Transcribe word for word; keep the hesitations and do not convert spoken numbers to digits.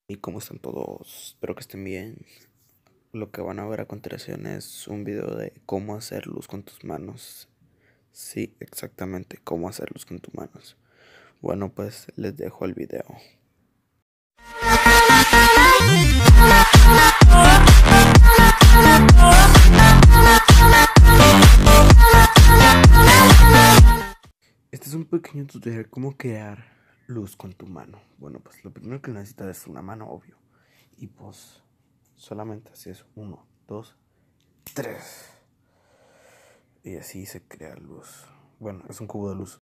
¿Y cómo están todos? Espero que estén bien. Lo que van a ver a continuación es un video de cómo hacer luz con tus manos. Sí, exactamente, cómo hacer luz con tus manos. Bueno, pues les dejo el video. Este es un pequeño tutorial cómo crear luz con tu mano. Bueno, pues lo primero que necesitas es una mano, obvio. Y pues solamente así es uno, dos, tres. Y así se crea luz. Bueno, es un cubo de luz.